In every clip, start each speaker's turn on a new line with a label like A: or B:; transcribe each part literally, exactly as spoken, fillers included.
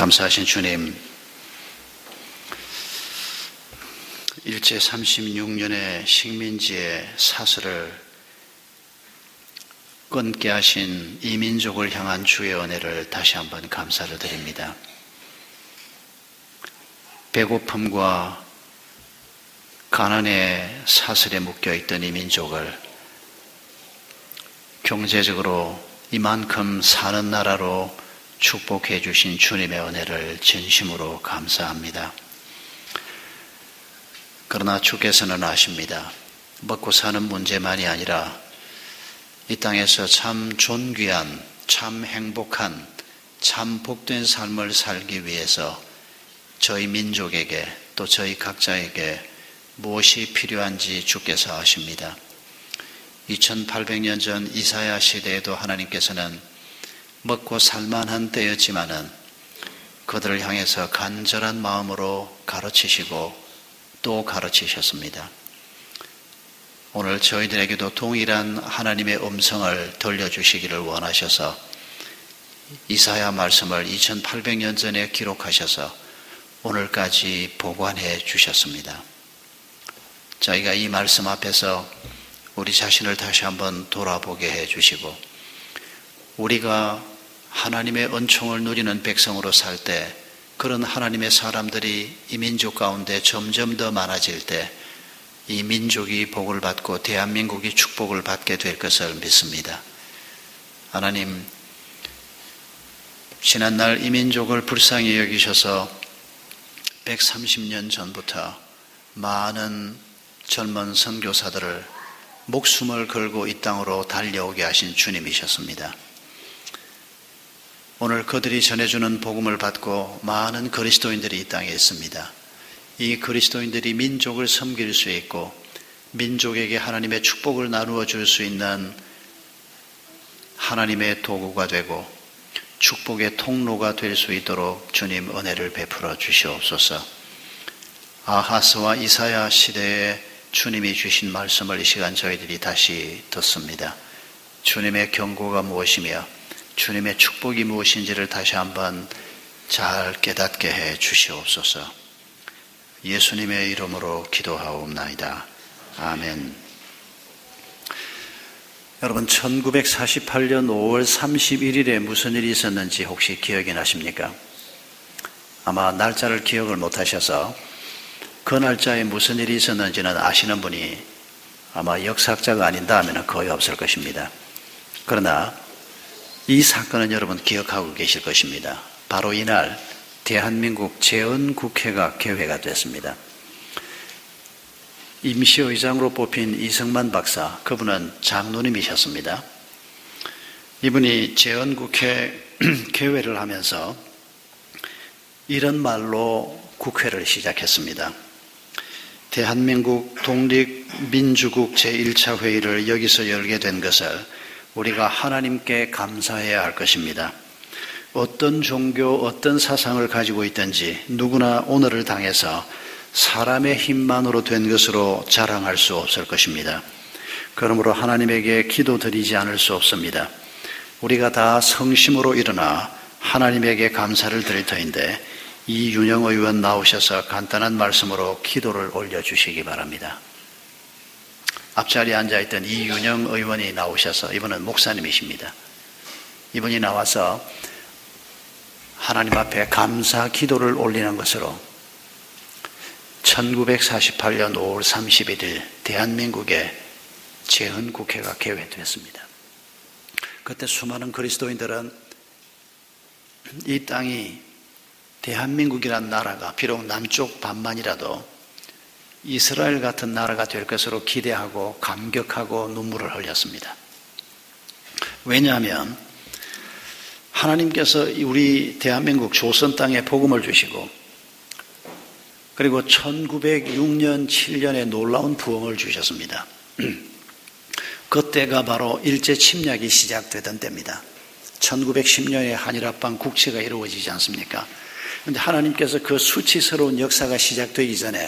A: 감사하신 주님, 일제 삼십육 년의 식민지의 사슬을 끊게 하신 이 민족을 향한 주의 은혜를 다시 한번 감사를 드립니다. 배고픔과 가난의 사슬에 묶여있던 이 민족을 경제적으로 이만큼 사는 나라로 축복해 주신 주님의 은혜를 진심으로 감사합니다. 그러나 주께서는 아십니다. 먹고 사는 문제만이 아니라 이 땅에서 참 존귀한, 참 행복한, 참 복된 삶을 살기 위해서 저희 민족에게 또 저희 각자에게 무엇이 필요한지 주께서 아십니다. 이천팔백 년 전 이사야 시대에도 하나님께서는 먹고 살만한 때였지만은 그들을 향해서 간절한 마음으로 가르치시고 또 가르치셨습니다. 오늘 저희들에게도 동일한 하나님의 음성을 들려주시기를 원하셔서 이사야 말씀을 이천팔백 년 전에 기록하셔서 오늘까지 보관해 주셨습니다. 저희가 이 말씀 앞에서 우리 자신을 다시 한번 돌아보게 해 주시고 우리가 하나님의 은총을 누리는 백성으로 살 때 그런 하나님의 사람들이 이 민족 가운데 점점 더 많아질 때 이 민족이 복을 받고 대한민국이 축복을 받게 될 것을 믿습니다. 하나님, 지난날 이 민족을 불쌍히 여기셔서 백삼십 년 전부터 많은 젊은 선교사들을 목숨을 걸고 이 땅으로 달려오게 하신 주님이셨습니다. 오늘 그들이 전해주는 복음을 받고 많은 그리스도인들이 이 땅에 있습니다. 이 그리스도인들이 민족을 섬길 수 있고 민족에게 하나님의 축복을 나누어 줄 수 있는 하나님의 도구가 되고 축복의 통로가 될 수 있도록 주님 은혜를 베풀어 주시옵소서. 아하스와 이사야 시대에 주님이 주신 말씀을 이 시간 저희들이 다시 듣습니다. 주님의 경고가 무엇이며 주님의 축복이 무엇인지를 다시 한번 잘 깨닫게 해 주시옵소서. 예수님의 이름으로 기도하옵나이다. 아멘. 여러분, 천구백사십팔 년 오월 삼십일일에 무슨 일이 있었는지 혹시 기억이 나십니까? 아마 날짜를 기억을 못하셔서 그 날짜에 무슨 일이 있었는지는 아시는 분이 아마 역사학자가 아닌다 하면 거의 없을 것입니다. 그러나 이 사건은 여러분 기억하고 계실 것입니다. 바로 이날 대한민국 재헌국회가 개회가 됐습니다. 임시의장으로 뽑힌 이승만 박사, 그분은 장로님이셨습니다. 이분이 재헌국회 개회를 하면서 이런 말로 국회를 시작했습니다. 대한민국 독립민주국 제일 차 회의를 여기서 열게 된 것을 우리가 하나님께 감사해야 할 것입니다. 어떤 종교, 어떤 사상을 가지고 있든지 누구나 오늘을 당해서 사람의 힘만으로 된 것으로 자랑할 수 없을 것입니다. 그러므로 하나님에게 기도드리지 않을 수 없습니다. 우리가 다 성심으로 일어나 하나님에게 감사를 드릴 터인데 이윤영 의원 나오셔서 간단한 말씀으로 기도를 올려주시기 바랍니다. 앞자리에 앉아있던 이윤영 의원이 나오셔서, 이분은 목사님이십니다. 이분이 나와서 하나님 앞에 감사 기도를 올리는 것으로 천구백사십팔 년 오월 삼십일일 대한민국의 재헌국회가 개회됐습니다. 그때 수많은 그리스도인들은 이 땅이 대한민국이란 나라가 비록 남쪽 반만이라도 이스라엘 같은 나라가 될 것으로 기대하고 감격하고 눈물을 흘렸습니다. 왜냐하면 하나님께서 우리 대한민국 조선 땅에 복음을 주시고 그리고 천구백육 년, 칠 년에 놀라운 부흥을 주셨습니다. 그때가 바로 일제 침략이 시작되던 때입니다. 천구백십 년에 한일합방 국채가 이루어지지 않습니까? 그런데 하나님께서 그 수치스러운 역사가 시작되기 전에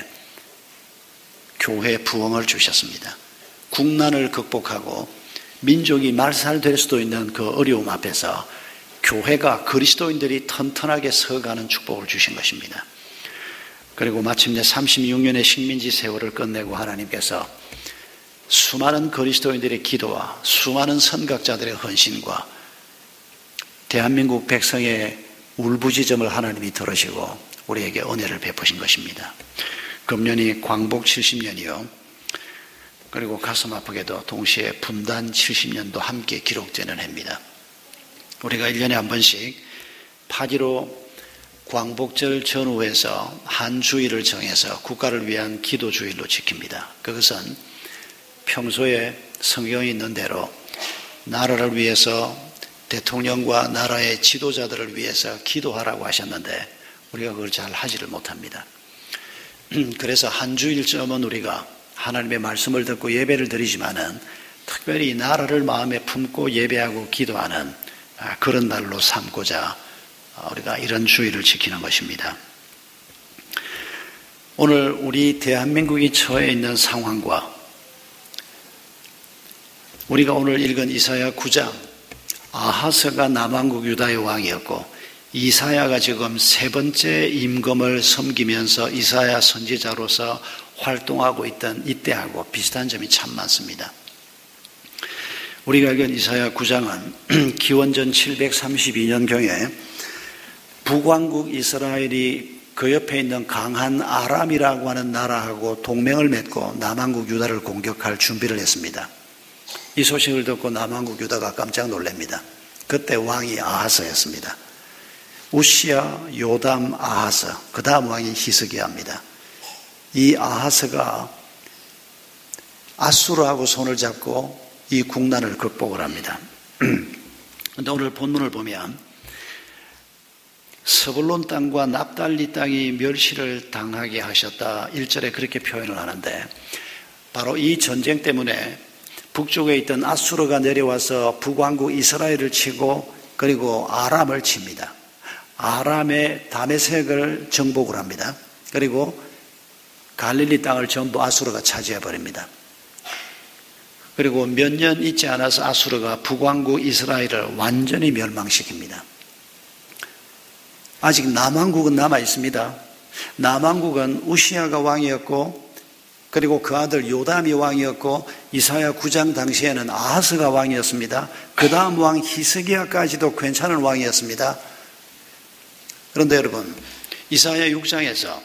A: 교회 부흥을 주셨습니다. 국난을 극복하고 민족이 말살될 수도 있는 그 어려움 앞에서 교회가 그리스도인들이 튼튼하게 서가는 축복을 주신 것입니다. 그리고 마침내 삼십육 년의 식민지 세월을 끝내고 하나님께서 수많은 그리스도인들의 기도와 수많은 선각자들의 헌신과 대한민국 백성의 울부짖음을 하나님이 들으시고 우리에게 은혜를 베푸신 것입니다. 금년이 광복 칠십 년이요. 그리고 가슴 아프게도 동시에 분단 칠십 년도 함께 기록되는 해입니다. 우리가 일 년에 한 번씩 파기로 광복절 전후에서 한 주일을 정해서 국가를 위한 기도 주일로 지킵니다. 그것은 평소에 성경에 있는 대로 나라를 위해서 대통령과 나라의 지도자들을 위해서 기도하라고 하셨는데 우리가 그걸 잘 하지를 못합니다. 그래서 한 주일쯤은 우리가 하나님의 말씀을 듣고 예배를 드리지만은 특별히 나라를 마음에 품고 예배하고 기도하는 그런 날로 삼고자 우리가 이런 주일을 지키는 것입니다. 오늘 우리 대한민국이 처해 있는 상황과 우리가 오늘 읽은 이사야 구 장, 아하스가 남왕국 유다의 왕이었고 이사야가 지금 세 번째 임금을 섬기면서 이사야 선지자로서 활동하고 있던 이때하고 비슷한 점이 참 많습니다. 우리가 읽은 이사야 구 장은 기원전 칠백삼십이 년경에 북왕국 이스라엘이 그 옆에 있는 강한 아람이라고 하는 나라하고 동맹을 맺고 남왕국 유다를 공격할 준비를 했습니다. 이 소식을 듣고 남왕국 유다가 깜짝 놀랍니다. 그때 왕이 아하스였습니다. 우시야, 요담, 아하스, 그 다음 왕이 히스기야입니다. 이 아하스가 아수르하고 손을 잡고 이 국난을 극복을 합니다. 그런데 오늘 본문을 보면 스불론 땅과 납달리 땅이 멸시를 당하게 하셨다. 일 절에 그렇게 표현을 하는데 바로 이 전쟁 때문에 북쪽에 있던 아수르가 내려와서 북왕국 이스라엘을 치고 그리고 아람을 칩니다. 아람의 다메섹을 정복을 합니다. 그리고 갈릴리 땅을 전부 아수르가 차지해버립니다. 그리고 몇 년 있지 않아서 아수르가 북왕국 이스라엘을 완전히 멸망시킵니다. 아직 남왕국은 남아 있습니다. 남왕국은 우시야가 왕이었고 그리고 그 아들 요담이 왕이었고 이사야 구 장 당시에는 아하스가 왕이었습니다. 그 다음 왕 히스기야까지도 괜찮은 왕이었습니다. 그런데 여러분 이사야 육 장에서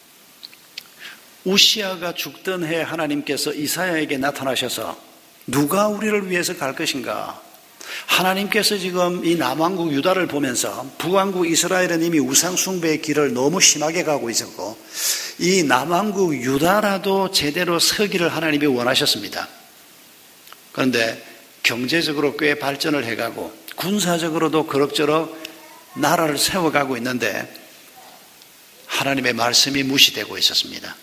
A: 우시야가 죽던 해 하나님께서 이사야에게 나타나셔서 누가 우리를 위해서 갈 것인가? 하나님께서 지금 이 남왕국 유다를 보면서 북왕국 이스라엘은 이미 우상숭배의 길을 너무 심하게 가고 있었고 이 남왕국 유다라도 제대로 서기를 하나님이 원하셨습니다. 그런데 경제적으로 꽤 발전을 해가고 군사적으로도 그럭저럭 나라를 세워가고 있는데 하나님의 말씀이 무시되고 있었습니다.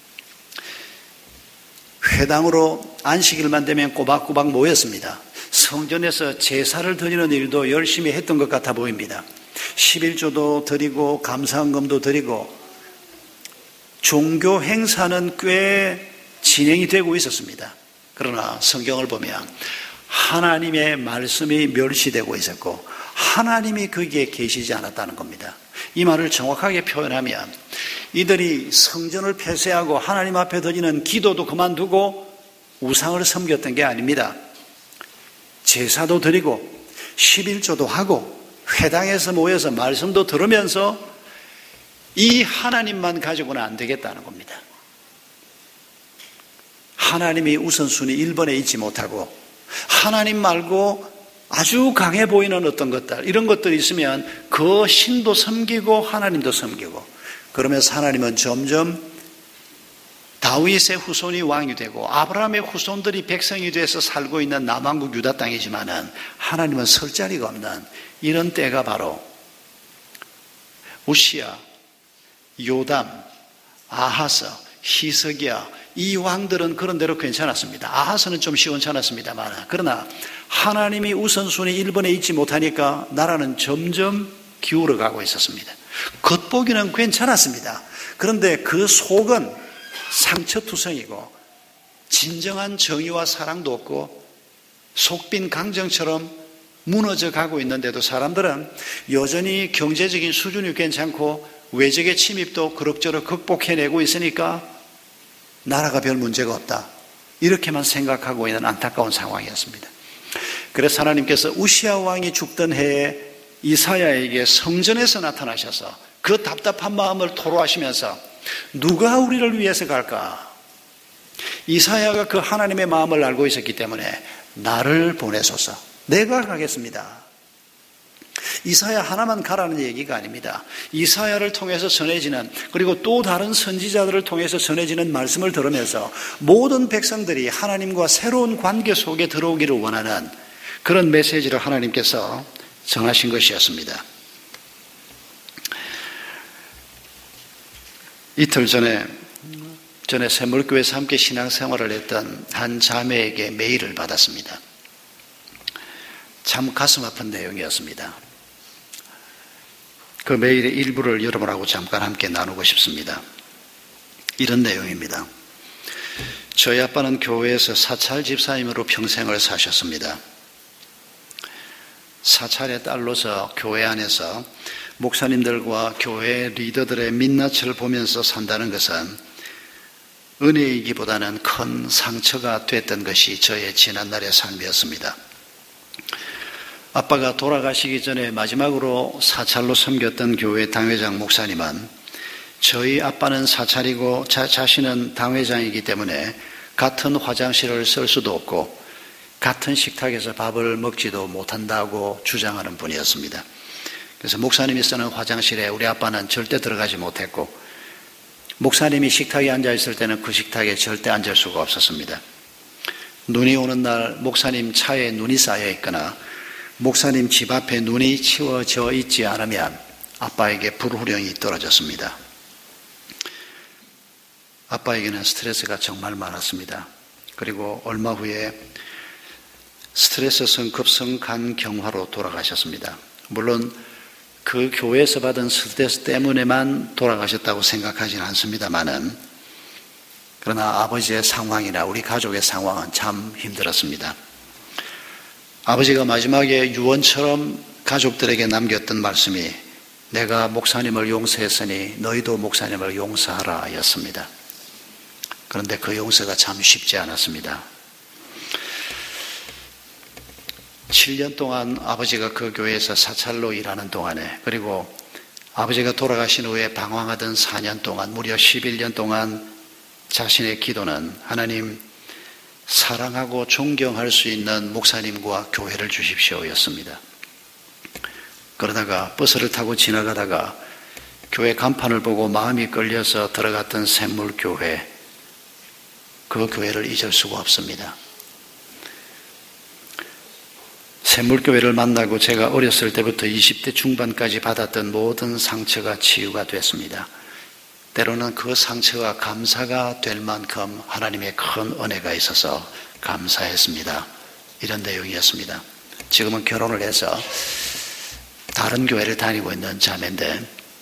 A: 회당으로 안식일만 되면 꼬박꼬박 모였습니다. 성전에서 제사를 드리는 일도 열심히 했던 것 같아 보입니다. 십일조도 드리고 감사헌금도 드리고 종교 행사는 꽤 진행이 되고 있었습니다. 그러나 성경을 보면 하나님의 말씀이 멸시되고 있었고 하나님이 거기에 계시지 않았다는 겁니다. 이 말을 정확하게 표현하면 이들이 성전을 폐쇄하고 하나님 앞에 드리는 기도도 그만두고 우상을 섬겼던 게 아닙니다. 제사도 드리고 십일조도 하고 회당에서 모여서 말씀도 들으면서 이 하나님만 가지고는 안 되겠다는 겁니다. 하나님이 우선순위 일 번에 있지 못하고 하나님 말고 아주 강해 보이는 어떤 것들 이런 것들이 있으면 그 신도 섬기고 하나님도 섬기고 그러면서 하나님은 점점 다윗의 후손이 왕이 되고 아브라함의 후손들이 백성이 돼서 살고 있는 남왕국 유다 땅이지만은 하나님은 설 자리가 없는 이런 때가 바로 우시야, 요담, 아하스, 히스기야 이 왕들은 그런 대로 괜찮았습니다. 아하스는 좀 시원찮았습니다만 그러나 하나님이 우선순위 일 번에 있지 못하니까 나라는 점점 기울어 가고 있었습니다. 겉보기는 괜찮았습니다. 그런데 그 속은 상처투성이고 진정한 정의와 사랑도 없고 속빈 강정처럼 무너져 가고 있는데도 사람들은 여전히 경제적인 수준이 괜찮고 외적의 침입도 그럭저럭 극복해내고 있으니까 나라가 별 문제가 없다, 이렇게만 생각하고 있는 안타까운 상황이었습니다. 그래서 하나님께서 우시야 왕이 죽던 해에 이사야에게 성전에서 나타나셔서 그 답답한 마음을 토로하시면서 누가 우리를 위해서 갈까? 이사야가 그 하나님의 마음을 알고 있었기 때문에 나를 보내소서, 내가 가겠습니다. 이사야 하나만 가라는 얘기가 아닙니다. 이사야를 통해서 전해지는, 그리고 또 다른 선지자들을 통해서 전해지는 말씀을 들으면서 모든 백성들이 하나님과 새로운 관계 속에 들어오기를 원하는 그런 메시지를 하나님께서 정하신 것이었습니다. 이틀 전에 전에 샘물교회에서 함께 신앙생활을 했던 한 자매에게 메일을 받았습니다. 참 가슴 아픈 내용이었습니다. 그 메일의 일부를 여러분하고 잠깐 함께 나누고 싶습니다. 이런 내용입니다. 저희 아빠는 교회에서 사찰 집사님으로 평생을 사셨습니다. 사찰의 딸로서 교회 안에서 목사님들과 교회 리더들의 민낯을 보면서 산다는 것은 은혜이기보다는 큰 상처가 됐던 것이 저의 지난날의 삶이었습니다. 아빠가 돌아가시기 전에 마지막으로 사찰로 섬겼던 교회 당회장 목사님은 저희 아빠는 사찰이고 자, 자신은 당회장이기 때문에 같은 화장실을 쓸 수도 없고 같은 식탁에서 밥을 먹지도 못한다고 주장하는 분이었습니다. 그래서 목사님이 쓰는 화장실에 우리 아빠는 절대 들어가지 못했고, 목사님이 식탁에 앉아 있을 때는 그 식탁에 절대 앉을 수가 없었습니다. 눈이 오는 날 목사님 차에 눈이 쌓여 있거나 목사님 집 앞에 눈이 치워져 있지 않으면 아빠에게 불후령이 떨어졌습니다. 아빠에게는 스트레스가 정말 많았습니다. 그리고 얼마 후에 스트레스 성급성 간경화로 돌아가셨습니다. 물론 그 교회에서 받은 스트레스 때문에만 돌아가셨다고 생각하지는 않습니다만은, 그러나 아버지의 상황이나 우리 가족의 상황은 참 힘들었습니다. 아버지가 마지막에 유언처럼 가족들에게 남겼던 말씀이 내가 목사님을 용서했으니 너희도 목사님을 용서하라 였습니다. 그런데 그 용서가 참 쉽지 않았습니다. 칠 년 동안 아버지가 그 교회에서 사찰로 일하는 동안에, 그리고 아버지가 돌아가신 후에 방황하던 사 년 동안, 무려 십일 년 동안 자신의 기도는 하나님, 사랑하고 존경할 수 있는 목사님과 교회를 주십시오 였습니다. 그러다가 버스를 타고 지나가다가 교회 간판을 보고 마음이 끌려서 들어갔던 샘물교회, 그 교회를 잊을 수가 없습니다. 샘물교회를 만나고 제가 어렸을 때부터 이십 대 중반까지 받았던 모든 상처가 치유가 됐습니다. 때로는 그 상처가 감사가 될 만큼 하나님의 큰 은혜가 있어서 감사했습니다. 이런 내용이었습니다. 지금은 결혼을 해서 다른 교회를 다니고 있는 자매인데,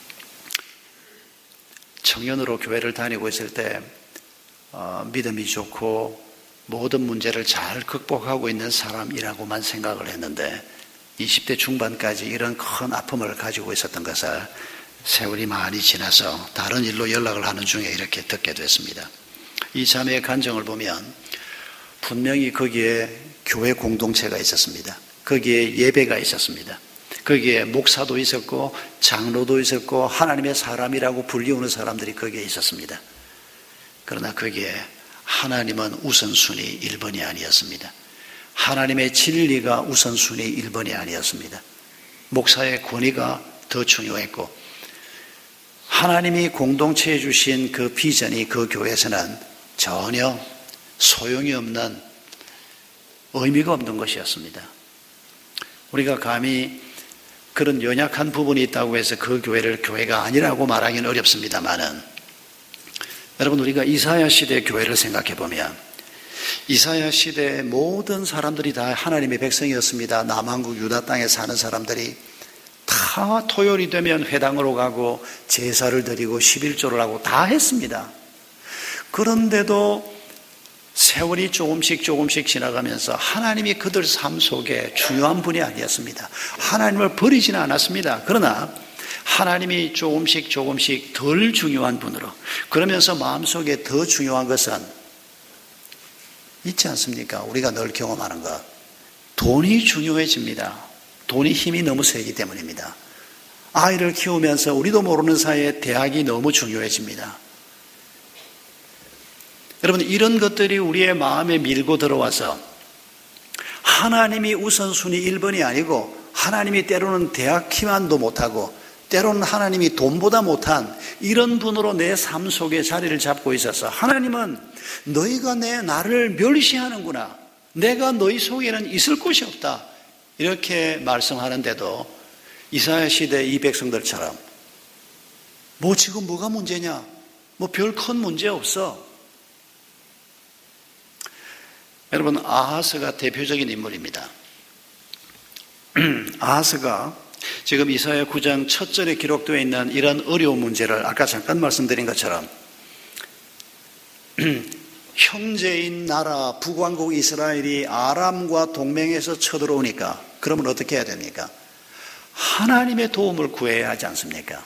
A: 청년으로 교회를 다니고 있을 때 어, 믿음이 좋고 모든 문제를 잘 극복하고 있는 사람이라고만 생각을 했는데, 이십 대 중반까지 이런 큰 아픔을 가지고 있었던 것을 세월이 많이 지나서 다른 일로 연락을 하는 중에 이렇게 듣게 됐습니다. 이 자매의 간증을 보면 분명히 거기에 교회 공동체가 있었습니다. 거기에 예배가 있었습니다. 거기에 목사도 있었고 장로도 있었고 하나님의 사람이라고 불리우는 사람들이 거기에 있었습니다. 그러나 거기에 하나님은 우선순위 일 번이 아니었습니다. 하나님의 진리가 우선순위 일 번이 아니었습니다. 목사의 권위가 더 중요했고, 하나님이 공동체에 주신 그 비전이 그 교회에서는 전혀 소용이 없는, 의미가 없는 것이었습니다. 우리가 감히 그런 연약한 부분이 있다고 해서 그 교회를 교회가 아니라고 말하기는 어렵습니다만은, 여러분, 우리가 이사야 시대의 교회를 생각해 보면 이사야 시대의 모든 사람들이 다 하나님의 백성이었습니다. 남한국 유다 땅에 사는 사람들이 다 토요일이 되면 회당으로 가고 제사를 드리고 십일조를 하고 다 했습니다. 그런데도 세월이 조금씩 조금씩 지나가면서 하나님이 그들 삶 속에 중요한 분이 아니었습니다. 하나님을 버리지는 않았습니다. 그러나 하나님이 조금씩 조금씩 덜 중요한 분으로, 그러면서 마음속에 더 중요한 것은 있지 않습니까? 우리가 늘 경험하는 것, 돈이 중요해집니다. 돈이 힘이 너무 세기 때문입니다. 아이를 키우면서 우리도 모르는 사이에 대학이 너무 중요해집니다. 여러분, 이런 것들이 우리의 마음에 밀고 들어와서 하나님이 우선순위 일 번이 아니고, 하나님이 때로는 대학 키만도 못하고 때로는 하나님이 돈보다 못한 이런 분으로 내 삶 속에 자리를 잡고 있어서, 하나님은 너희가 내 나를 멸시하는구나, 내가 너희 속에는 있을 곳이 없다, 이렇게 말씀하는데도 이사야 시대 이 백성들처럼 뭐 지금 뭐가 문제냐, 뭐 별 큰 문제 없어. 여러분, 아하스가 대표적인 인물입니다. 아하스가 지금 이사야 구 장 첫 절에 기록되어 있는 이런 어려운 문제를 아까 잠깐 말씀드린 것처럼 형제인 나라 북왕국 이스라엘이 아람과 동맹해서 쳐들어오니까 그러면 어떻게 해야 됩니까? 하나님의 도움을 구해야 하지 않습니까?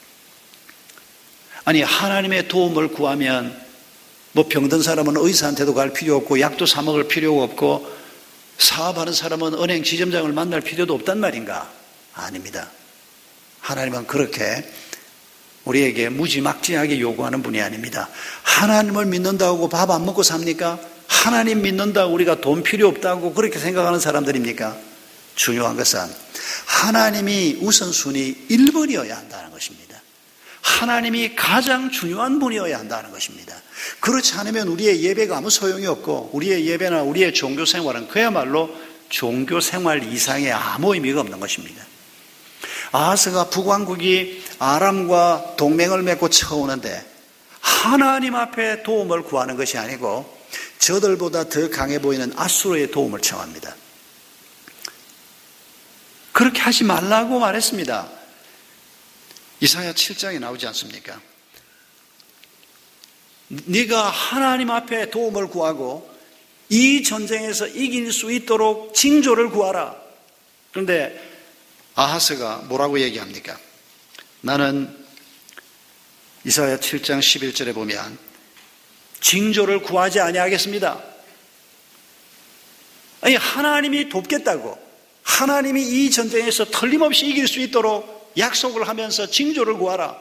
A: 아니, 하나님의 도움을 구하면 뭐 병든 사람은 의사한테도 갈 필요 없고 약도 사 먹을 필요가 없고 사업하는 사람은 은행 지점장을 만날 필요도 없단 말인가? 아닙니다. 하나님은 그렇게 우리에게 무지막지하게 요구하는 분이 아닙니다. 하나님을 믿는다고 밥 안 먹고 삽니까? 하나님 믿는다고 우리가 돈 필요 없다고 그렇게 생각하는 사람들입니까? 중요한 것은 하나님이 우선순위 일 번이어야 한다는 것입니다. 하나님이 가장 중요한 분이어야 한다는 것입니다. 그렇지 않으면 우리의 예배가 아무 소용이 없고, 우리의 예배나 우리의 종교 생활은 그야말로 종교 생활 이상의 아무 의미가 없는 것입니다. 아하스가 북왕국이 아람과 동맹을 맺고 쳐오는데 하나님 앞에 도움을 구하는 것이 아니고 저들보다 더 강해 보이는 아수르의 도움을 청합니다. 그렇게 하지 말라고 말했습니다. 이사야 칠 장에 나오지 않습니까? 네가 하나님 앞에 도움을 구하고 이 전쟁에서 이길 수 있도록 징조를 구하라. 그런데 아하스가 뭐라고 얘기합니까? 나는 이사야 칠 장 십일 절에 보면 징조를 구하지 아니하겠습니다. 아니, 하나님이 돕겠다고, 하나님이 이 전쟁에서 틀림없이 이길 수 있도록 약속을 하면서 징조를 구하라.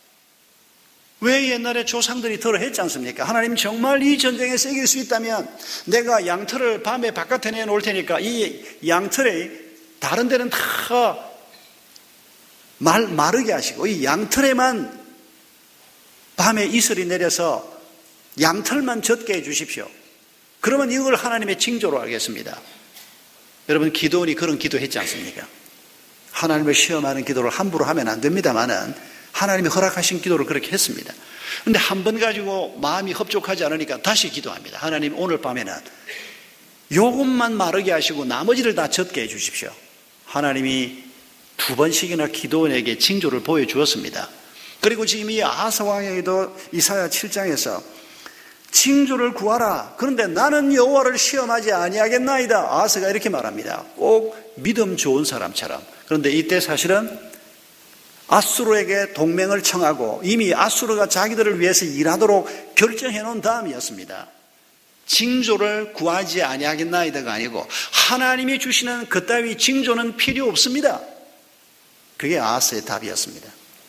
A: 왜 옛날에 조상들이 들어 했지 않습니까? 하나님 정말 이 전쟁에서 이길 수 있다면 내가 양털을 밤에 바깥에 내놓을 테니까 이 양털에 다른 데는 다 말, 마르게 하시고 이 양털에만 밤에 이슬이 내려서 양털만 젖게 해 주십시오. 그러면 이걸 하나님의 징조로 알겠습니다. 여러분, 기도원이 그런 기도했지 않습니까? 하나님을 시험하는 기도를 함부로 하면 안 됩니다만은 하나님이 허락하신 기도를 그렇게 했습니다. 그런데 한 번 가지고 마음이 흡족하지 않으니까 다시 기도합니다. 하나님, 오늘 밤에는 요것만 마르게 하시고 나머지를 다 젖게 해 주십시오. 하나님이 두 번씩이나 기도원에게 징조를 보여주었습니다. 그리고 지금 이 아하스 왕에게도 이사야 칠 장에서 징조를 구하라. 그런데 나는 여호와를 시험하지 아니하겠나이다. 아하스가 이렇게 말합니다. 꼭 믿음 좋은 사람처럼. 그런데 이때 사실은 아수르에게 동맹을 청하고 이미 아수르가 자기들을 위해서 일하도록 결정해 놓은 다음이었습니다. 징조를 구하지 아니하겠나이다가 아니고 하나님이 주시는 그따위 징조는 필요 없습니다. 그게 아하스의 답이었습니다.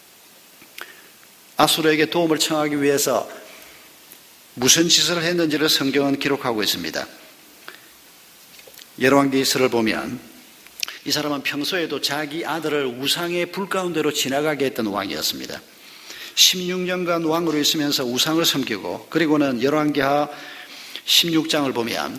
A: 아수르에게 도움을 청하기 위해서 무슨 짓을 했는지를 성경은 기록하고 있습니다. 열왕기서를 보면 이 사람은 평소에도 자기 아들을 우상의 불 가운데로 지나가게 했던 왕이었습니다. 십육 년간 왕으로 있으면서 우상을 섬기고, 그리고는 열왕기하 십육 장을 보면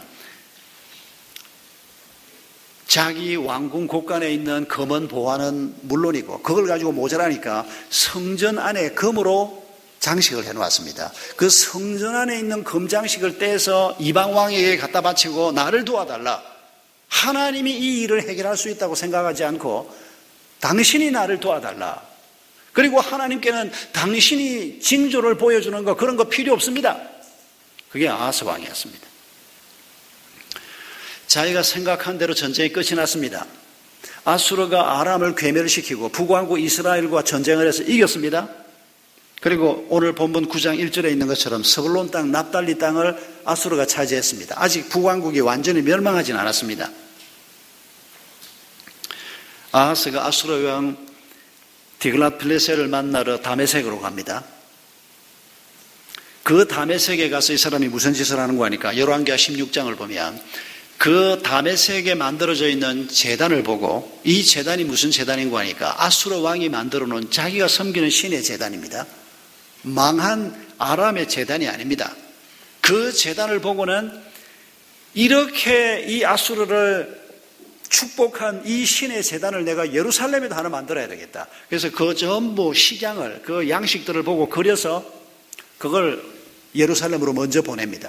A: 자기 왕궁 곳간에 있는 금은 보화는 물론이고 그걸 가지고 모자라니까 성전 안에 금으로 장식을 해놓았습니다. 그 성전 안에 있는 금장식을 떼서 이방 왕에게 갖다 바치고 나를 도와달라. 하나님이 이 일을 해결할 수 있다고 생각하지 않고 당신이 나를 도와달라. 그리고 하나님께는 당신이 징조를 보여주는 거, 그런 거 필요 없습니다. 그게 아하스 왕이었습니다. 자기가 생각한 대로 전쟁이 끝이 났습니다. 아수르가 아람을 괴멸시키고 북왕국 이스라엘과 전쟁을 해서 이겼습니다. 그리고 오늘 본문 구 장 일 절에 있는 것처럼 스불론 땅, 납달리 땅을 아수르가 차지했습니다. 아직 북왕국이 완전히 멸망하진 않았습니다. 아하스가 아수르 왕 디글랏필레셀을 만나러 다메섹으로 갑니다. 그 다메섹에 가서 이 사람이 무슨 짓을 하는 거니까 열왕기하 십육 장을 보면 그 다메섹에 만들어져 있는 제단을 보고 이 제단이 무슨 제단인 거니까 아수르 왕이 만들어 놓은 자기가 섬기는 신의 제단입니다. 망한 아람의 제단이 아닙니다. 그 제단을 보고는 이렇게 이 아수르를 축복한 이 신의 제단을 내가 예루살렘에도 하나 만들어야 되겠다. 그래서 그 전부 식양을, 그 양식들을 보고 그려서 그걸 예루살렘으로 먼저 보냅니다.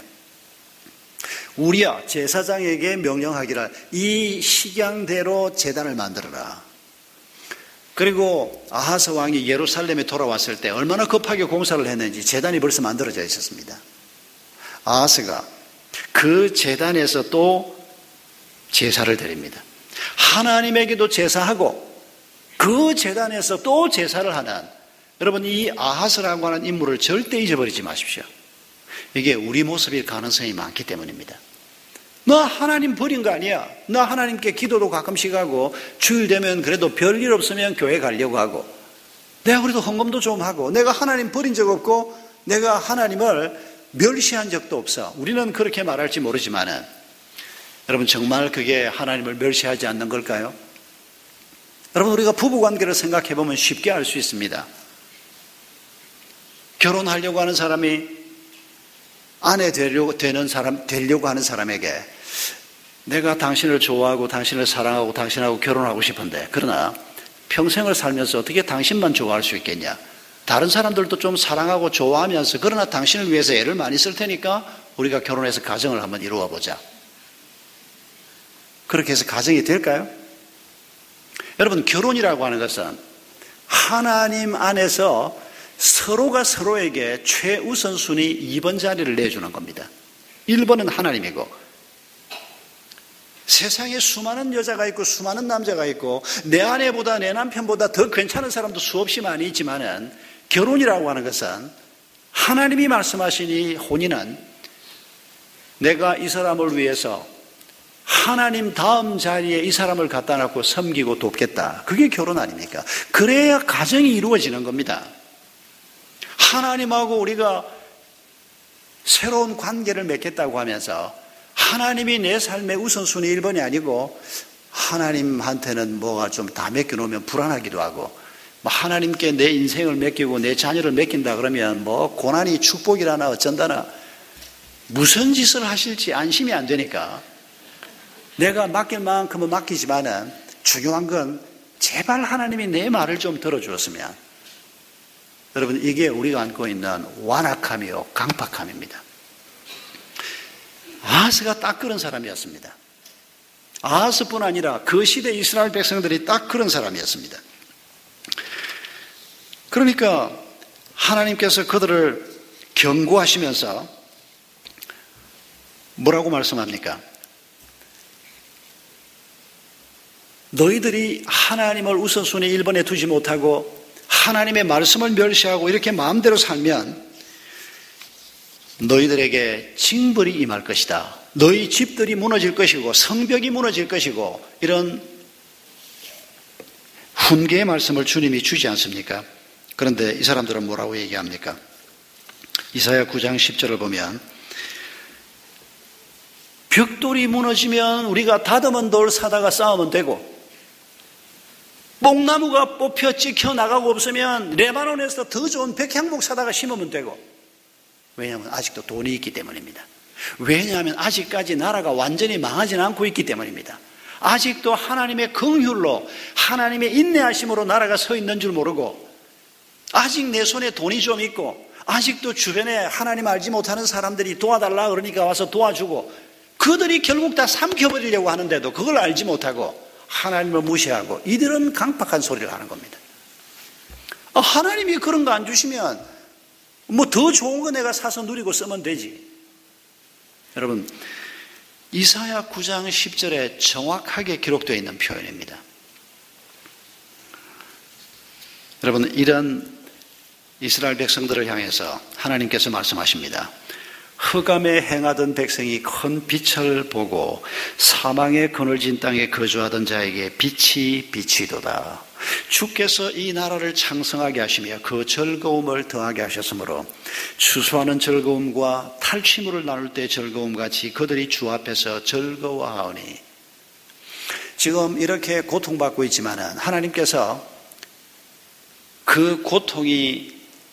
A: 우리야 제사장에게 명령하기를 이 식양대로 제단을 만들어라. 그리고 아하스 왕이 예루살렘에 돌아왔을 때 얼마나 급하게 공사를 했는지 제단이 벌써 만들어져 있었습니다. 아하스가 그 제단에서 또 제사를 드립니다. 하나님에게도 제사하고 그 제단에서 또 제사를 하는, 여러분 이 아하스라고 하는 인물을 절대 잊어버리지 마십시오. 이게 우리 모습일 가능성이 많기 때문입니다. 너 하나님 버린 거 아니야. 너 하나님께 기도도 가끔씩 하고 주일 되면 그래도 별일 없으면 교회 가려고 하고 내가 그래도 헌금도 좀 하고 내가 하나님 버린 적 없고 내가 하나님을 멸시한 적도 없어. 우리는 그렇게 말할지 모르지만은 여러분 정말 그게 하나님을 멸시하지 않는 걸까요? 여러분 우리가 부부관계를 생각해 보면 쉽게 알 수 있습니다. 결혼하려고 하는 사람이 아내 되려고, 되는 사람, 되려고 하는 사람에게 내가 당신을 좋아하고 당신을 사랑하고 당신하고 결혼하고 싶은데 그러나 평생을 살면서 어떻게 당신만 좋아할 수 있겠냐? 다른 사람들도 좀 사랑하고 좋아하면서 그러나 당신을 위해서 애를 많이 쓸 테니까 우리가 결혼해서 가정을 한번 이루어 보자. 그렇게 해서 가정이 될까요? 여러분 결혼이라고 하는 것은 하나님 안에서 서로가 서로에게 최우선순위 이 번 자리를 내주는 겁니다. 일 번은 하나님이고 세상에 수많은 여자가 있고 수많은 남자가 있고 내 아내보다 내 남편보다 더 괜찮은 사람도 수없이 많이 있지만은 결혼이라고 하는 것은 하나님이 말씀하신 이 혼인은 내가 이 사람을 위해서 하나님 다음 자리에 이 사람을 갖다 놓고 섬기고 돕겠다. 그게 결혼 아닙니까? 그래야 가정이 이루어지는 겁니다. 하나님하고 우리가 새로운 관계를 맺겠다고 하면서 하나님이 내 삶의 우선순위 일 번이 아니고 하나님한테는 뭐가 좀 다 맡겨놓으면 불안하기도 하고 뭐 하나님께 내 인생을 맡기고 내 자녀를 맡긴다 그러면 뭐 고난이 축복이라나 어쩐다나 무슨 짓을 하실지 안심이 안 되니까 내가 맡길 만큼은 맡기지만은 중요한 건 제발 하나님이 내 말을 좀 들어주었으면. 여러분 이게 우리가 안고 있는 완악함이요 강팍함입니다. 아하스가 딱 그런 사람이었습니다. 아하스뿐 아니라 그 시대 이스라엘 백성들이 딱 그런 사람이었습니다. 그러니까 하나님께서 그들을 경고하시면서 뭐라고 말씀합니까? 너희들이 하나님을 우선순위 일 번에 두지 못하고 하나님의 말씀을 멸시하고 이렇게 마음대로 살면 너희들에게 징벌이 임할 것이다. 너희 집들이 무너질 것이고 성벽이 무너질 것이고 이런 훈계의 말씀을 주님이 주지 않습니까? 그런데 이 사람들은 뭐라고 얘기합니까? 이사야 구 장 십 절을 보면 벽돌이 무너지면 우리가 다듬은 돌 사다가 쌓으면 되고 뽕나무가 뽑혀 찍혀 나가고 없으면 레바논에서 더 좋은 백향목 사다가 심으면 되고 왜냐하면 아직도 돈이 있기 때문입니다. 왜냐하면 아직까지 나라가 완전히 망하지는 않고 있기 때문입니다. 아직도 하나님의 긍휼로 하나님의 인내하심으로 나라가 서 있는 줄 모르고 아직 내 손에 돈이 좀 있고 아직도 주변에 하나님 알지 못하는 사람들이 도와달라 그러니까 와서 도와주고 그들이 결국 다 삼켜버리려고 하는데도 그걸 알지 못하고 하나님을 무시하고 이들은 강팍한 소리를 하는 겁니다. 하나님이 그런 거 안 주시면 뭐 더 좋은 거 내가 사서 누리고 쓰면 되지. 여러분 이사야 구 장 십 절에 정확하게 기록되어 있는 표현입니다. 여러분, 이런 이스라엘 백성들을 향해서 하나님께서 말씀하십니다. 흑암에 행하던 백성이 큰 빛을 보고 사망의 그늘진 땅에 거주하던 자에게 빛이 비치도다. 주께서 이 나라를 창성하게 하시며 그 즐거움을 더하게 하셨으므로 추수하는 즐거움과 탈취물을 나눌 때 즐거움같이 그들이 주 앞에서 즐거워하오니. 지금 이렇게 고통받고 있지만은 하나님께서 그 고통이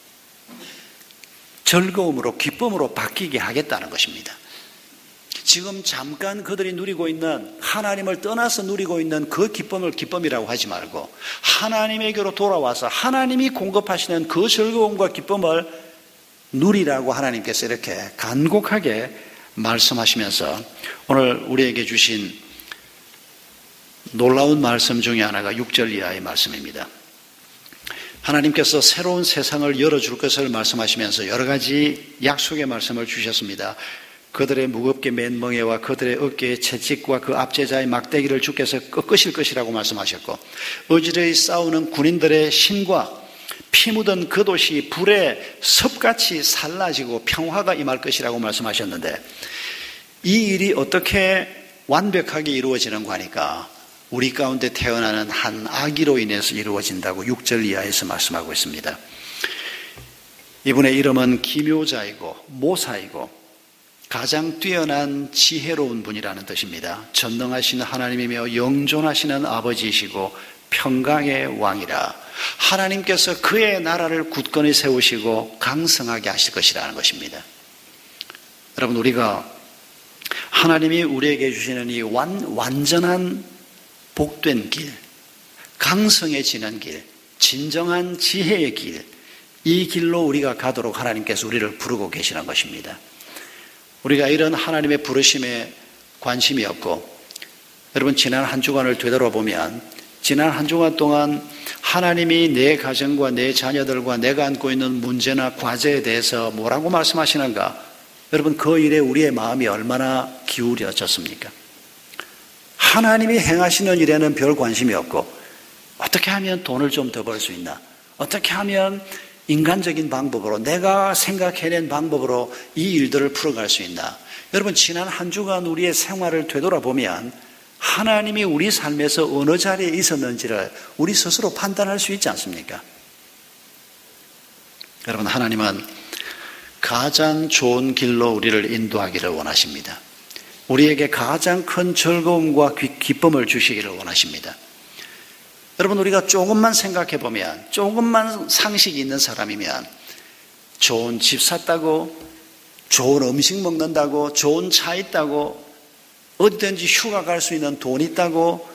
A: 즐거움으로, 기쁨으로 바뀌게 하겠다는 것입니다. 지금 잠깐 그들이 누리고 있는, 하나님을 떠나서 누리고 있는 그 기쁨을 기쁨이라고 하지 말고 하나님에게로 돌아와서 하나님이 공급하시는 그 즐거움과 기쁨을 누리라고 하나님께서 이렇게 간곡하게 말씀하시면서 오늘 우리에게 주신 놀라운 말씀 중에 하나가 육 절 이하의 말씀입니다. 하나님께서 새로운 세상을 열어줄 것을 말씀하시면서 여러 가지 약속의 말씀을 주셨습니다. 그들의 무겁게 맨 멍에와 그들의 어깨의 채찍과 그 압제자의 막대기를 주께서 꺾으실 것이라고 말씀하셨고, 어지러이 싸우는 군인들의 신과 피 묻은 그 도시 불에 섭같이 살라지고 평화가 임할 것이라고 말씀하셨는데, 이 일이 어떻게 완벽하게 이루어지는가 하니까 우리 가운데 태어나는 한 아기로 인해서 이루어진다고 육 절 이하에서 말씀하고 있습니다. 이분의 이름은 기묘자이고 모사이고 가장 뛰어난 지혜로운 분이라는 뜻입니다. 전능하신 하나님이며 영존하시는 아버지이시고 평강의 왕이라. 하나님께서 그의 나라를 굳건히 세우시고 강성하게 하실 것이라는 것입니다. 여러분, 우리가 하나님이 우리에게 주시는 이 완, 완전한 복된 길, 강성해지는 길, 진정한 지혜의 길, 이 길로 우리가 가도록 하나님께서 우리를 부르고 계시는 것입니다. 우리가 이런 하나님의 부르심에 관심이 없고, 여러분, 지난 한 주간을 되돌아보면 지난 한 주간 동안 하나님이 내 가정과 내 자녀들과 내가 안고 있는 문제나 과제에 대해서 뭐라고 말씀하시는가? 여러분, 그 일에 우리의 마음이 얼마나 기울여졌습니까? 하나님이 행하시는 일에는 별 관심이 없고, 어떻게 하면 돈을 좀 더 벌 수 있나? 어떻게 하면 인간적인 방법으로, 내가 생각해낸 방법으로 이 일들을 풀어갈 수 있나? 여러분, 지난 한 주간 우리의 생활을 되돌아보면 하나님이 우리 삶에서 어느 자리에 있었는지를 우리 스스로 판단할 수 있지 않습니까? 여러분, 하나님은 가장 좋은 길로 우리를 인도하기를 원하십니다. 우리에게 가장 큰 즐거움과 기쁨을 주시기를 원하십니다. 여러분, 우리가 조금만 생각해 보면, 조금만 상식이 있는 사람이면 좋은 집 샀다고, 좋은 음식 먹는다고, 좋은 차 있다고, 어디든지 휴가 갈 수 있는 돈 있다고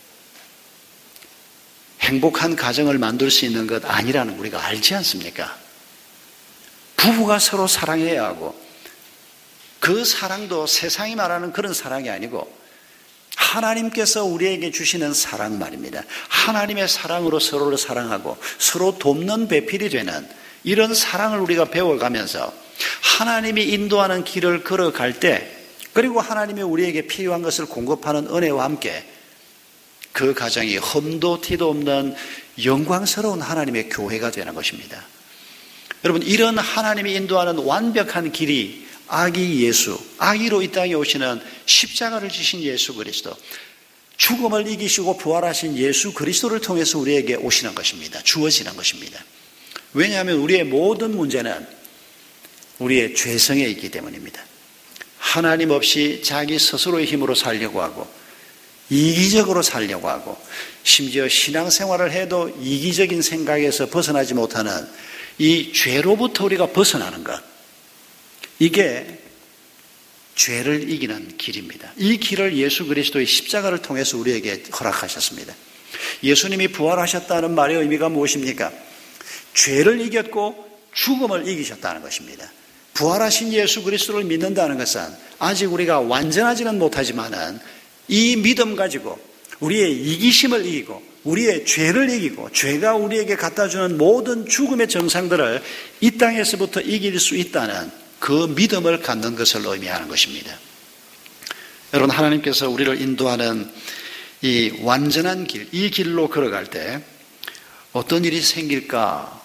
A: 행복한 가정을 만들 수 있는 것 아니라는 우리가 알지 않습니까? 부부가 서로 사랑해야 하고, 그 사랑도 세상이 말하는 그런 사랑이 아니고 하나님께서 우리에게 주시는 사랑 말입니다. 하나님의 사랑으로 서로를 사랑하고 서로 돕는 배필이 되는 이런 사랑을 우리가 배워가면서 하나님이 인도하는 길을 걸어갈 때, 그리고 하나님이 우리에게 필요한 것을 공급하는 은혜와 함께 그 가정이 흠도 티도 없는 영광스러운 하나님의 교회가 되는 것입니다. 여러분, 이런 하나님이 인도하는 완벽한 길이 아기 예수, 아기로 이 땅에 오시는 십자가를 지신 예수 그리스도, 죽음을 이기시고 부활하신 예수 그리스도를 통해서 우리에게 오시는 것입니다. 주어지는 것입니다. 왜냐하면 우리의 모든 문제는 우리의 죄성에 있기 때문입니다. 하나님 없이 자기 스스로의 힘으로 살려고 하고, 이기적으로 살려고 하고, 심지어 신앙생활을 해도 이기적인 생각에서 벗어나지 못하는 이 죄로부터 우리가 벗어나는 것, 이게 죄를 이기는 길입니다. 이 길을 예수 그리스도의 십자가를 통해서 우리에게 허락하셨습니다. 예수님이 부활하셨다는 말의 의미가 무엇입니까? 죄를 이겼고 죽음을 이기셨다는 것입니다. 부활하신 예수 그리스도를 믿는다는 것은 아직 우리가 완전하지는 못하지만은 이 믿음 가지고 우리의 이기심을 이기고 우리의 죄를 이기고 죄가 우리에게 갖다주는 모든 죽음의 정상들을 이 땅에서부터 이길 수 있다는 그 믿음을 갖는 것을 의미하는 것입니다. 여러분, 하나님께서 우리를 인도하는 이 완전한 길, 이 길로 걸어갈 때 어떤 일이 생길까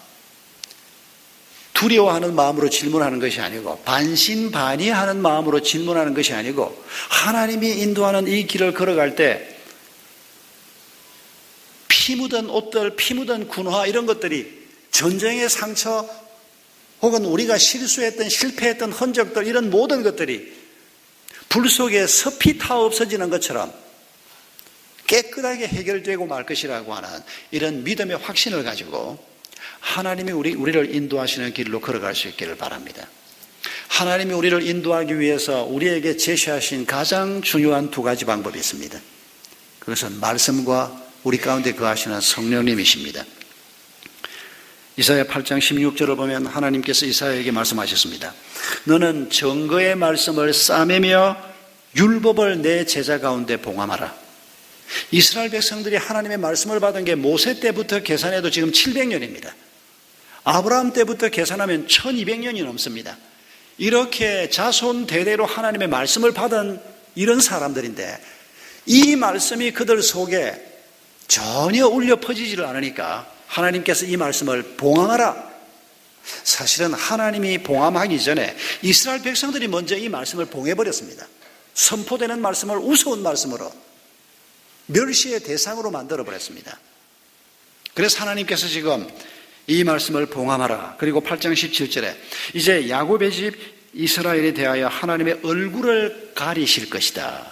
A: 두려워하는 마음으로 질문하는 것이 아니고, 반신반의하는 마음으로 질문하는 것이 아니고, 하나님이 인도하는 이 길을 걸어갈 때 피 묻은 옷들, 피 묻은 군화 이런 것들이, 전쟁의 상처 혹은 우리가 실수했던 실패했던 흔적들, 이런 모든 것들이 불 속에 섭이 타 없어지는 것처럼 깨끗하게 해결되고 말 것이라고 하는 이런 믿음의 확신을 가지고 하나님이 우리, 우리를 인도하시는 길로 걸어갈 수 있기를 바랍니다. 하나님이 우리를 인도하기 위해서 우리에게 제시하신 가장 중요한 두 가지 방법이 있습니다. 그것은 말씀과 우리 가운데 거하시는 성령님이십니다. 이사야 팔 장 십육 절을 보면 하나님께서 이사야에게 말씀하셨습니다. 너는 증거의 말씀을 싸매며 율법을 내 제자 가운데 봉함하라. 이스라엘 백성들이 하나님의 말씀을 받은 게 모세 때부터 계산해도 지금 칠백 년입니다. 아브라함 때부터 계산하면 천이백 년이 넘습니다. 이렇게 자손 대대로 하나님의 말씀을 받은 이런 사람들인데, 이 말씀이 그들 속에 전혀 울려 퍼지지를 않으니까 하나님께서 이 말씀을 봉함하라. 사실은 하나님이 봉함하기 전에 이스라엘 백성들이 먼저 이 말씀을 봉해버렸습니다. 선포되는 말씀을 우스운 말씀으로, 멸시의 대상으로 만들어버렸습니다. 그래서 하나님께서 지금 이 말씀을 봉함하라. 그리고 팔 장 십칠 절에 이제 야곱의 집 이스라엘에 대하여 하나님의 얼굴을 가리실 것이다.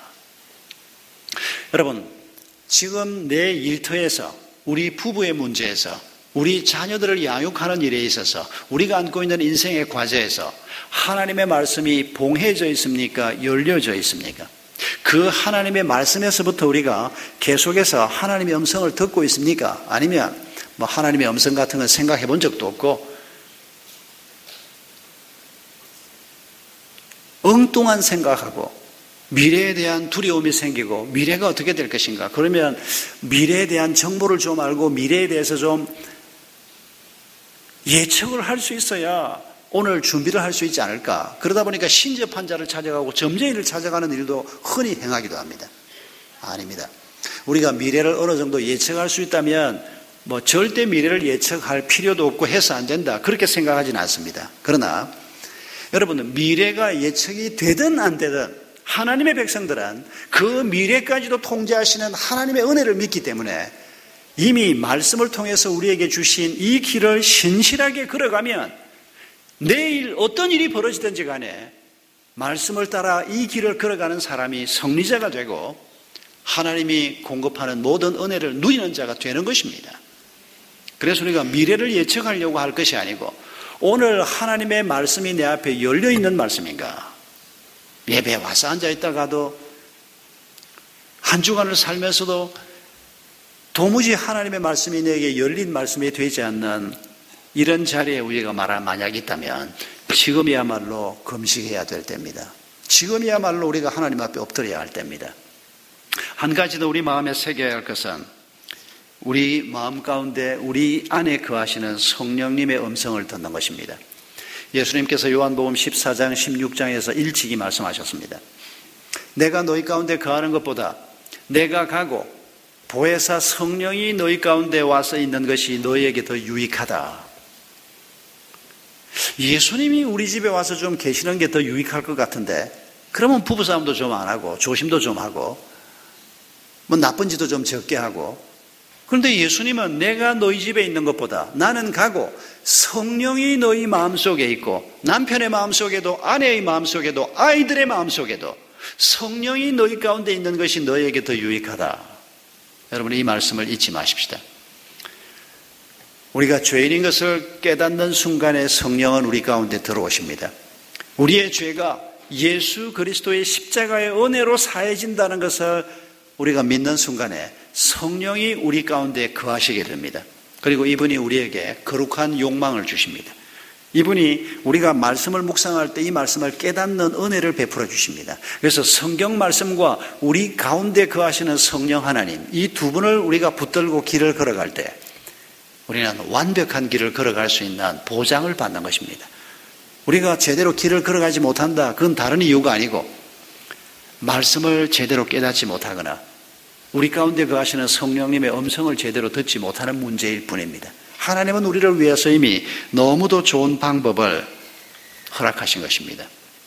A: 여러분, 지금 내 일터에서, 우리 부부의 문제에서, 우리 자녀들을 양육하는 일에 있어서, 우리가 안고 있는 인생의 과제에서 하나님의 말씀이 봉해져 있습니까? 열려져 있습니까? 그 하나님의 말씀에서부터 우리가 계속해서 하나님의 음성을 듣고 있습니까? 아니면 뭐 하나님의 음성 같은 건 생각해 본 적도 없고 엉뚱한 생각하고 미래에 대한 두려움이 생기고, 미래가 어떻게 될 것인가? 그러면 미래에 대한 정보를 좀 알고 미래에 대해서 좀 예측을 할 수 있어야 오늘 준비를 할 수 있지 않을까? 그러다 보니까 신접한 자를 찾아가고 점쟁이를 찾아가는 일도 흔히 행하기도 합니다. 아닙니다. 우리가 미래를 어느 정도 예측할 수 있다면 뭐 절대 미래를 예측할 필요도 없고 해서 안 된다, 그렇게 생각하지는 않습니다. 그러나 여러분, 미래가 예측이 되든 안 되든 하나님의 백성들은 그 미래까지도 통제하시는 하나님의 은혜를 믿기 때문에 이미 말씀을 통해서 우리에게 주신 이 길을 신실하게 걸어가면 내일 어떤 일이 벌어지든지 간에 말씀을 따라 이 길을 걸어가는 사람이 승리자가 되고 하나님이 공급하는 모든 은혜를 누리는 자가 되는 것입니다. 그래서 우리가 미래를 예측하려고 할 것이 아니고, 오늘 하나님의 말씀이 내 앞에 열려있는 말씀인가? 예배에 와서 앉아있다가도, 한 주간을 살면서도 도무지 하나님의 말씀이 내게 열린 말씀이 되지 않는 이런 자리에 우리가 말할 만약이 있다면 지금이야말로 금식해야 될 때입니다. 지금이야말로 우리가 하나님 앞에 엎드려야 할 때입니다. 한 가지 더 우리 마음에 새겨야 할 것은 우리 마음 가운데, 우리 안에 거하시는 성령님의 음성을 듣는 것입니다. 예수님께서 요한복음 십사 장 십육 장에서 일찍이 말씀하셨습니다. 내가 너희 가운데 거하는 것보다 내가 가고 보혜사 성령이 너희 가운데 와서 있는 것이 너희에게 더 유익하다. 예수님이 우리 집에 와서 좀 계시는 게 더 유익할 것 같은데, 그러면 부부싸움도 좀 안 하고 조심도 좀 하고 뭐 나쁜 짓도 좀 적게 하고. 그런데 예수님은 내가 너희 집에 있는 것보다 나는 가고 성령이 너희 마음속에 있고, 남편의 마음속에도 아내의 마음속에도 아이들의 마음속에도 성령이 너희 가운데 있는 것이 너희에게 더 유익하다. 여러분, 이 말씀을 잊지 마십시다. 우리가 죄인인 것을 깨닫는 순간에 성령은 우리 가운데 들어오십니다. 우리의 죄가 예수 그리스도의 십자가의 은혜로 사해진다는 것을 우리가 믿는 순간에 성령이 우리 가운데 거하시게 됩니다. 그리고 이분이 우리에게 거룩한 욕망을 주십니다. 이분이 우리가 말씀을 묵상할 때 이 말씀을 깨닫는 은혜를 베풀어 주십니다. 그래서 성경 말씀과 우리 가운데 거하시는 성령 하나님, 이 두 분을 우리가 붙들고 길을 걸어갈 때 우리는 완벽한 길을 걸어갈 수 있는 보장을 받는 것입니다. 우리가 제대로 길을 걸어가지 못한다, 그건 다른 이유가 아니고 말씀을 제대로 깨닫지 못하거나 우리 가운데 거하시는 성령님의 음성을 제대로 듣지 못하는 문제일 뿐입니다. 하나님은 우리를 위해서 이미 너무도 좋은 방법을 허락하신 것입니다.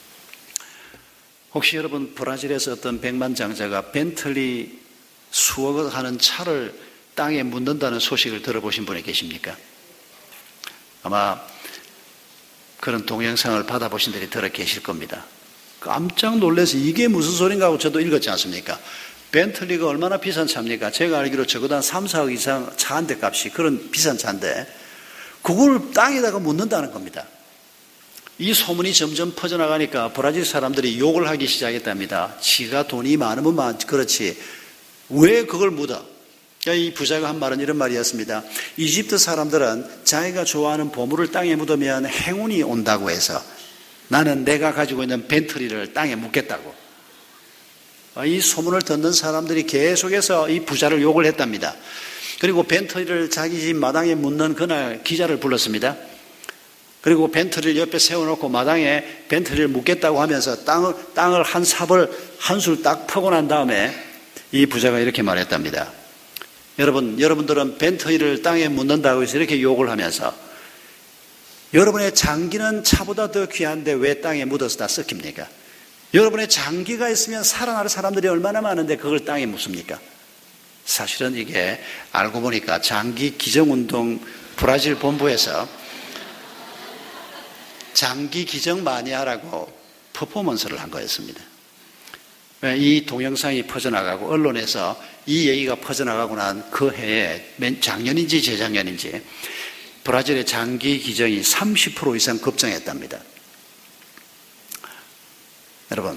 A: 혹시 여러분 브라질에서 어떤 백만장자가 벤틀리 수억억 하는 차를 땅에 묻는다는 소식을 들어보신 분이 계십니까? 아마 그런 동영상을 받아보신 분들이 들어 계실 겁니다. 깜짝 놀라서 이게 무슨 소린가 하고 저도 읽었지 않습니까? 벤틀리가 얼마나 비싼 차입니까? 제가 알기로 적어도 한 삼, 사억 이상 차 한 대 값이 그런 비싼 차인데 그걸 땅에다가 묻는다는 겁니다. 이 소문이 점점 퍼져나가니까 브라질 사람들이 욕을 하기 시작했답니다. 지가 돈이 많으면 그렇지 왜 그걸 묻어? 이 부자가 한 말은 이런 말이었습니다. 이집트 사람들은 자기가 좋아하는 보물을 땅에 묻으면 행운이 온다고 해서 나는 내가 가지고 있는 벤틀리를 땅에 묻겠다고. 이 소문을 듣는 사람들이 계속해서 이 부자를 욕을 했답니다. 그리고 벤틀리를 자기 집 마당에 묻는 그날 기자를 불렀습니다. 그리고 벤틀리를 옆에 세워놓고 마당에 벤틀리를 묻겠다고 하면서 땅을, 땅을 한 삽을 한술 딱 퍼고 난 다음에 이 부자가 이렇게 말했답니다. 여러분, 여러분들은 벤틀리를 땅에 묻는다고 해서 이렇게 욕을 하면서 여러분의 장기는 차보다 더 귀한데 왜 땅에 묻어서 다 썩힙니까? 여러분의 장기가 있으면 살아날 사람들이 얼마나 많은데 그걸 땅에 묻습니까? 사실은 이게 알고 보니까 장기 기정운동 브라질 본부에서 장기 기정 많이 하라고 퍼포먼스를 한 거였습니다. 이 동영상이 퍼져나가고 언론에서 이 얘기가 퍼져나가고 난 그 해에 작년인지 재작년인지 브라질의 장기 기정이 삼십 퍼센트 이상 급증했답니다. 여러분,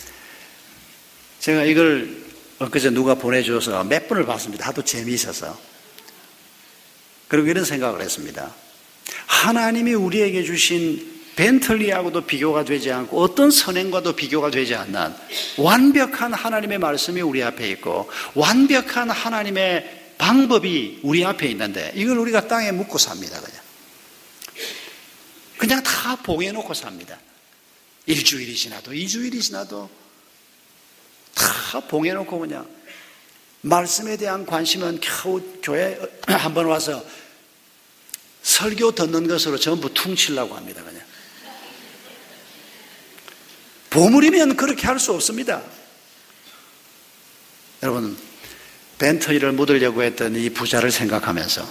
A: 제가 이걸 엊그제 누가 보내줘서 몇 번을 봤습니다. 하도 재미있어서. 그리고 이런 생각을 했습니다. 하나님이 우리에게 주신 벤틀리하고도 비교가 되지 않고 어떤 선행과도 비교가 되지 않는 완벽한 하나님의 말씀이 우리 앞에 있고 완벽한 하나님의 방법이 우리 앞에 있는데 이걸 우리가 땅에 묻고 삽니다. 그냥 그냥 다 봉해놓고 삽니다. 일주일이 지나도 이주일이 지나도 다 봉해놓고 그냥 말씀에 대한 관심은 겨우 교회 한번 와서 설교 듣는 것으로 전부 퉁치려고 합니다. 그냥 보물이면 그렇게 할 수 없습니다. 여러분, 벤틀리를 묻으려고 했던 이 부자를 생각하면서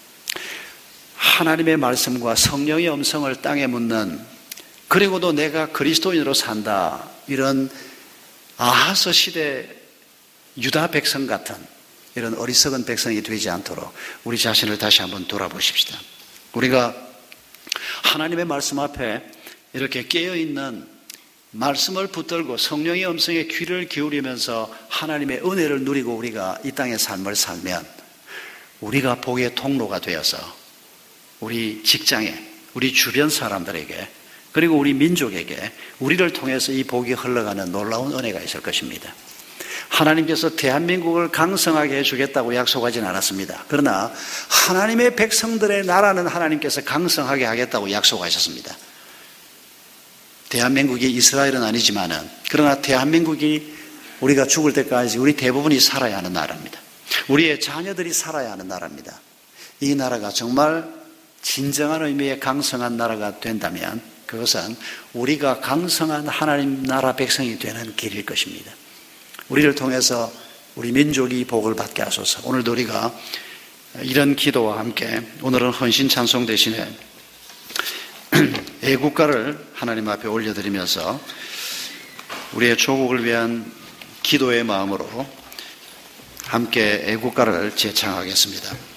A: 하나님의 말씀과 성령의 음성을 땅에 묻는, 그리고도 내가 그리스도인으로 산다, 이런 아하스 시대 유다 백성 같은 이런 어리석은 백성이 되지 않도록 우리 자신을 다시 한번 돌아보십시다. 우리가 하나님의 말씀 앞에 이렇게 깨어있는 말씀을 붙들고 성령의 음성에 귀를 기울이면서 하나님의 은혜를 누리고 우리가 이 땅의 삶을 살면 우리가 복의 통로가 되어서 우리 직장에, 우리 주변 사람들에게, 그리고 우리 민족에게 우리를 통해서 이 복이 흘러가는 놀라운 은혜가 있을 것입니다. 하나님께서 대한민국을 강성하게 해주겠다고 약속하진 않았습니다. 그러나 하나님의 백성들의 나라는 하나님께서 강성하게 하겠다고 약속하셨습니다. 대한민국이 이스라엘은 아니지만은, 그러나 대한민국이 우리가 죽을 때까지 우리 대부분이 살아야 하는 나라입니다. 우리의 자녀들이 살아야 하는 나라입니다. 이 나라가 정말 진정한 의미의 강성한 나라가 된다면 그것은 우리가 강성한 하나님 나라 백성이 되는 길일 것입니다. 우리를 통해서 우리 민족이 복을 받게 하소서. 오늘도 우리가 이런 기도와 함께 오늘은 헌신 찬송 대신에 애국가를 하나님 앞에 올려드리면서 우리의 조국을 위한 기도의 마음으로 함께 애국가를 제창하겠습니다.